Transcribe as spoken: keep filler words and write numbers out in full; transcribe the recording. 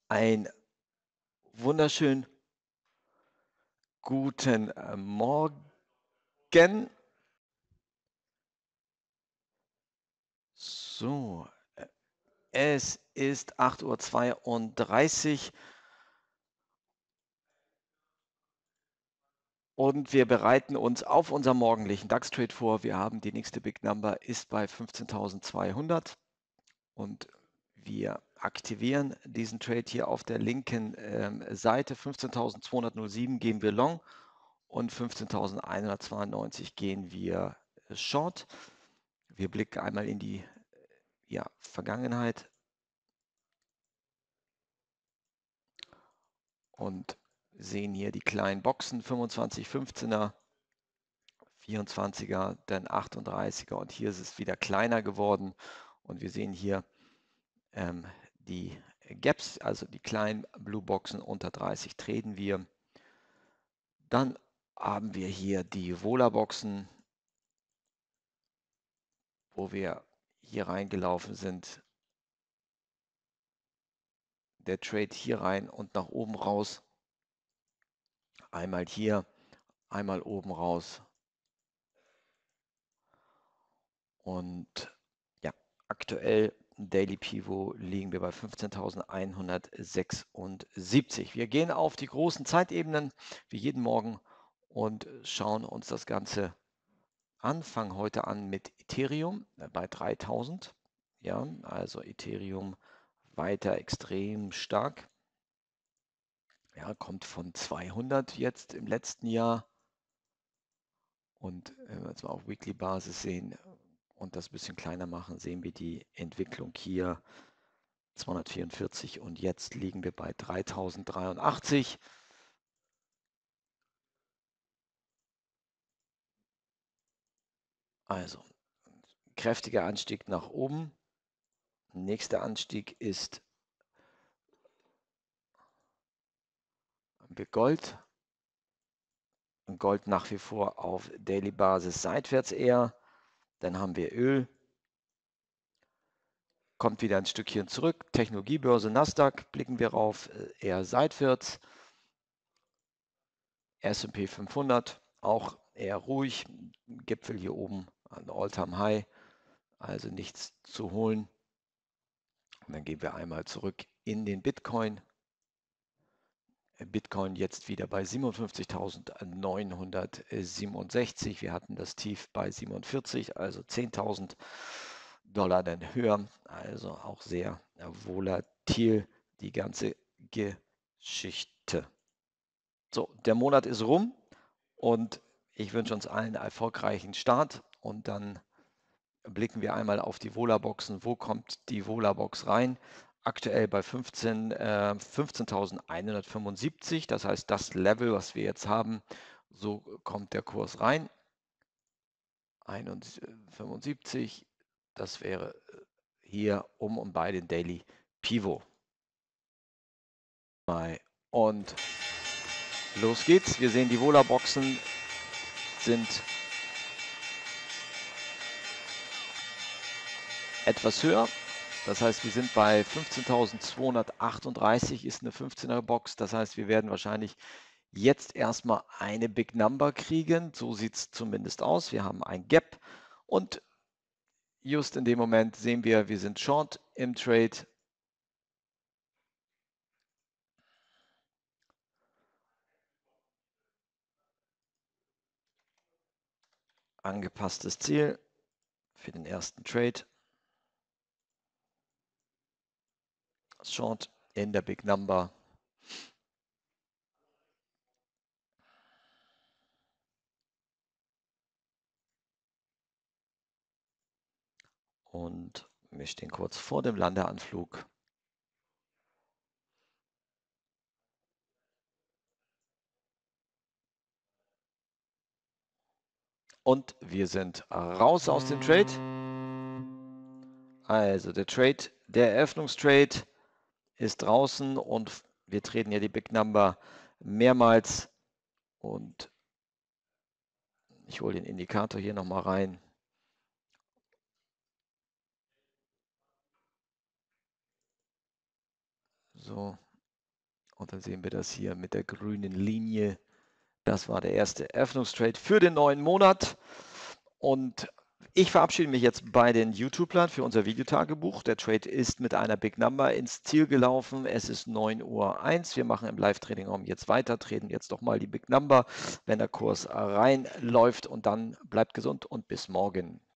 Ein wunderschönen guten äh, Morgen. So, äh, es ist acht Uhr zweiunddreißig und wir bereiten uns auf unseren morgendlichen DAX-Trade vor. Wir haben die nächste Big Number ist bei fünfzehntausendzweihundert und wir aktivieren diesen Trade hier auf der linken ähm, Seite. fünfzehntausendzweihundertsieben gehen wir long und fünfzehntausendeinhundertzweiundneunzig gehen wir äh, short. Wir blicken einmal in die ja, Vergangenheit und sehen hier die kleinen Boxen, fünfundzwanzig, fünfzehner, vierundzwanziger, dann achtunddreißiger und hier ist es wieder kleiner geworden und wir sehen hier ähm, die Gaps, also die kleinen Blue Boxen unter dreißig treten wir. Dann haben wir hier die Vola Boxen, wo wir hier reingelaufen sind. Der Trade hier rein und nach oben raus. Einmal hier, einmal oben raus. Und ja, aktuell Daily Pivot liegen wir bei fünfzehntausendeinhundertsechsundsiebzig. Wir gehen auf die großen Zeitebenen wie jeden Morgen und schauen uns das Ganze an. Fangen heute an mit Ethereum bei dreitausend. Ja, also Ethereum weiter extrem stark. Ja, kommt von zweihundert jetzt im letzten Jahr. Und wenn wir jetzt mal auf Weekly-Basis sehen und das ein bisschen kleiner machen, sehen wir die Entwicklung hier zweihundertvierundvierzig und jetzt liegen wir bei dreitausenddreiundachtzig. Also kräftiger Anstieg nach oben. Nächster Anstieg ist Gold. Gold nach wie vor auf Daily-Basis seitwärts eher. Dann haben wir Öl. Kommt wieder ein Stückchen zurück. Technologiebörse Nasdaq blicken wir rauf, eher seitwärts. S und P fünfhundert auch eher ruhig. Gipfel hier oben an All-Time-High, also nichts zu holen. Und dann gehen wir einmal zurück in den Bitcoin. Bitcoin jetzt wieder bei siebenundfünfzigtausendneunhundertsiebenundsechzig. Wir hatten das Tief bei siebenundvierzig, also zehntausend Dollar dann höher. Also auch sehr volatil die ganze Geschichte. So, der Monat ist rum und ich wünsche uns allen einen erfolgreichen Start und dann blicken wir einmal auf die Vola-Boxen. Wo kommt die Vola-Box rein? Aktuell bei fünfzehn, äh, fünfzehntausendeinhundertfünfundsiebzig, das heißt das Level, was wir jetzt haben, so kommt der Kurs rein. fünfundsiebzig, das wäre hier um und bei den Daily Pivot. Und los geht's. Wir sehen, die Vola-Boxen sind etwas höher. Das heißt, wir sind bei fünfzehntausendzweihundertachtunddreißig, ist eine fünfzehner Box. Das heißt, wir werden wahrscheinlich jetzt erstmal eine Big Number kriegen. So sieht es zumindest aus. Wir haben ein Gap und just in dem Moment sehen wir, wir sind short im Trade. Angepasstes Ziel für den ersten Trade. Short in der Big Number. Und wir stehen kurz vor dem Landeanflug. Und wir sind raus aus dem Trade. Also der Trade, der Eröffnungstrade ist draußen und wir treten ja die Big Number mehrmals und ich hole den Indikator hier nochmal rein. So, Und dann sehen wir das hier mit der grünen Linie. Das war der erste Eröffnungstrade für den neuen Monat. Und ich verabschiede mich jetzt bei den YouTube-Plan für unser Videotagebuch. Der Trade ist mit einer Big Number ins Ziel gelaufen. Es ist neun Uhr eins. Wir machen im Live-Trading-Raum jetzt weiter, treten jetzt doch mal die Big Number, wenn der Kurs reinläuft. Und dann bleibt gesund und bis morgen.